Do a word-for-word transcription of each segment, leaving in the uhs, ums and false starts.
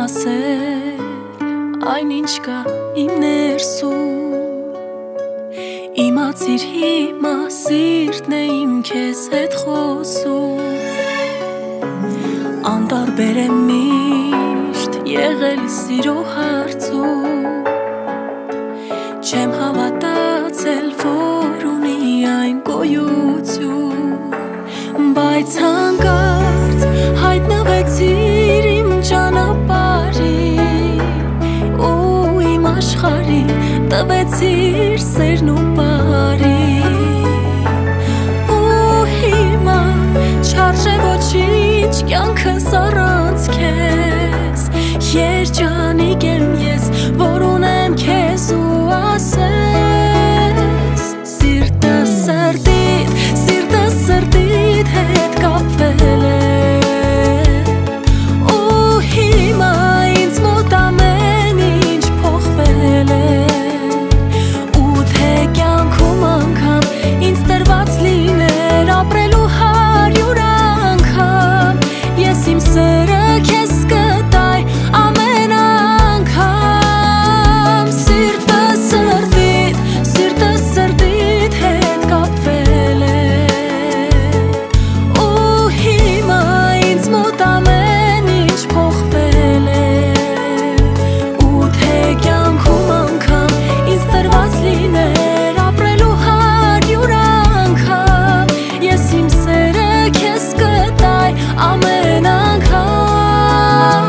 ասել այն ինչ կա իմ ներսում Իմացիր հիմա սիրտն է իմ քեզ հետ խոսում Անտարբեր եմ միշտ եղել սիրո հարցում Չեմ հավատացել, որ ունի այն գոյություն Բայց հանկարծ հայտնվեցիր իմ ճանապարհին Ու իմ աշխարհին տվեցիր սերն ու բարին Ու հիմա չարժե ոչինչ կյանքս առանց քեզ Երջանիկ եմ ես, որ ունեմ քեզ ու ասես Սիրտը սրտիդ, սիրտը սրտիդ հետ կապվել է Ու հիմա ինձ մոտ ամեն ինչ փոխվել է Ու թե կյանքում անգամ ինձ տրված լիներ ապրելու հարյուր անգամ Ես իմ սերը քեզ կտայ ամեն անգամ Սիրտը սրտիդ, սիրտը սրտիդ հետ կապվել է Ու հիմա ինձ մոտ ամեն ինչ փոխվել է Ու թե կյանքում անգամ ինձ տրված լիներ ապրելու հարյուր անգամ Ես իմ սերը քեզ կտայ ամեն անգամ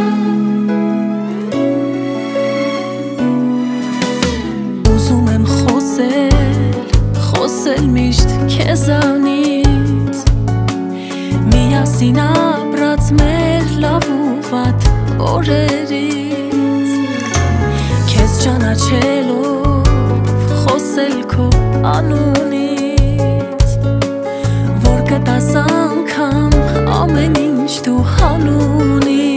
Ուզում եմ խոսել, խոսել միշտ քեզանից Միասին ապրած մեր լավ ու վատ օրերից Քեզ ճանաչելով խոսել քո անունից Որ կտաս անգամ ամեն ինչ դու հանունից